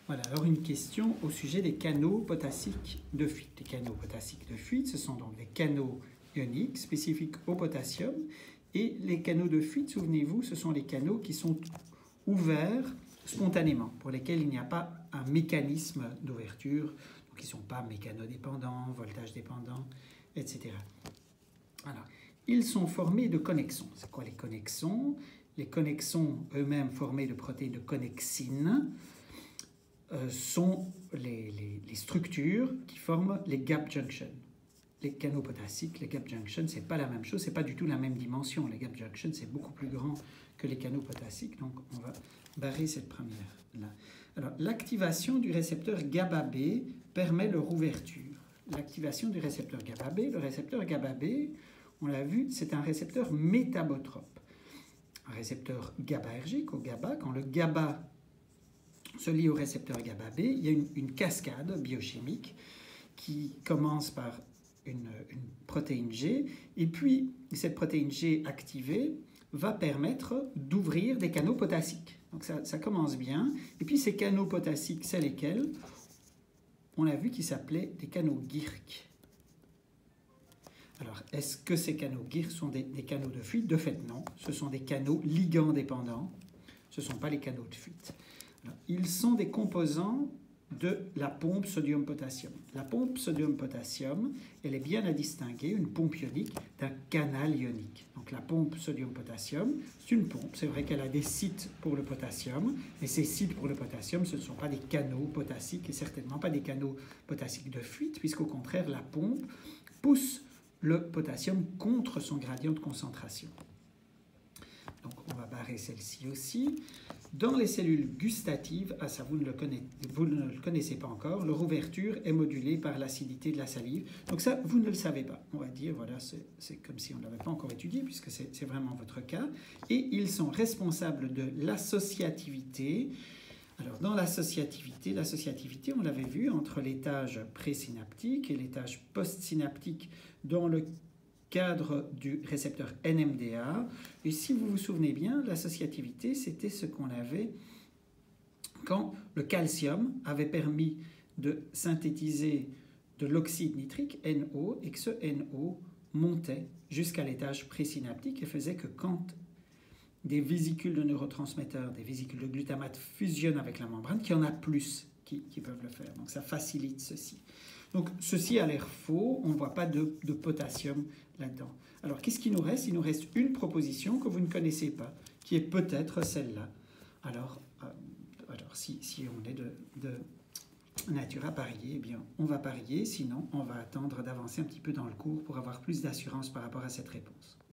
Voilà, alors une question au sujet des canaux potassiques de fuite. Les canaux potassiques de fuite, ce sont donc des canaux ioniques spécifiques au potassium. Et les canaux de fuite, souvenez-vous, ce sont les canaux qui sont ouverts spontanément, pour lesquels il n'y a pas un mécanisme d'ouverture, donc ils ne sont pas mécanodépendants, voltage dépendants, etc. Alors, ils sont formés de connexons. C'est quoi les connexons? Les connexons eux-mêmes formés de protéines de connexine sont les structures qui forment les gap junctions. Les canaux potassiques, les gap junctions, ce n'est pas la même chose, ce n'est pas du tout la même dimension. Les gap junctions, c'est beaucoup plus grand que les canaux potassiques, donc on va barrer cette première-là. Alors, l'activation du récepteur GABA-B permet leur ouverture. L'activation du récepteur GABA-B, le récepteur GABA-B, on l'a vu, c'est un récepteur métabotrope. Un récepteur GABAergique au GABA, quand le GABA se lie au récepteur GABA-B, il y a une cascade biochimique qui commence par une protéine G, et puis cette protéine G activée va permettre d'ouvrir des canaux potassiques. Donc ça commence bien, et puis ces canaux potassiques, c'est lesquels? On a vu qu'ils s'appelaient des canaux GIRC. Alors, est-ce que ces canaux GIRC sont des canaux de fuite? De fait, non. Ce sont des canaux ligand dépendants. Ce ne sont pas les canaux de fuite. Alors, ils sont des composants de la pompe sodium-potassium. La pompe sodium-potassium, elle est bien à distinguer, une pompe ionique, d'un canal ionique. Donc la pompe sodium-potassium, c'est une pompe. C'est vrai qu'elle a des sites pour le potassium, mais ces sites pour le potassium, ce ne sont pas des canaux potassiques et certainement pas des canaux potassiques de fuite, puisqu'au contraire, la pompe pousse le potassium contre son gradient de concentration. Donc on va barrer celle-ci aussi. Dans les cellules gustatives, ça vous ne le connaissez pas encore, leur ouverture est modulée par l'acidité de la salive. Donc ça, vous ne le savez pas. On va dire, voilà, c'est comme si on ne l'avait pas encore étudié, puisque c'est vraiment votre cas. Et ils sont responsables de l'associativité. Alors dans l'associativité, on l'avait vu entre l'étage présynaptique et l'étage postsynaptique dans le cadre du récepteur NMDA. Et si vous vous souvenez bien, l'associativité, c'était ce qu'on avait quand le calcium avait permis de synthétiser de l'oxyde nitrique, NO, et que ce NO montait jusqu'à l'étage présynaptique et faisait que quand des vésicules de neurotransmetteurs, des vésicules de glutamate fusionnent avec la membrane, qu'il y en a plus qui peuvent le faire. Donc ça facilite ceci. Donc ceci a l'air faux, on ne voit pas de potassium là-dedans. Alors qu'est-ce qu'il nous reste? Il nous reste une proposition que vous ne connaissez pas, qui est peut-être celle-là. Alors si on est de nature à parier, eh bien on va parier, sinon on va attendre d'avancer un petit peu dans le cours pour avoir plus d'assurance par rapport à cette réponse.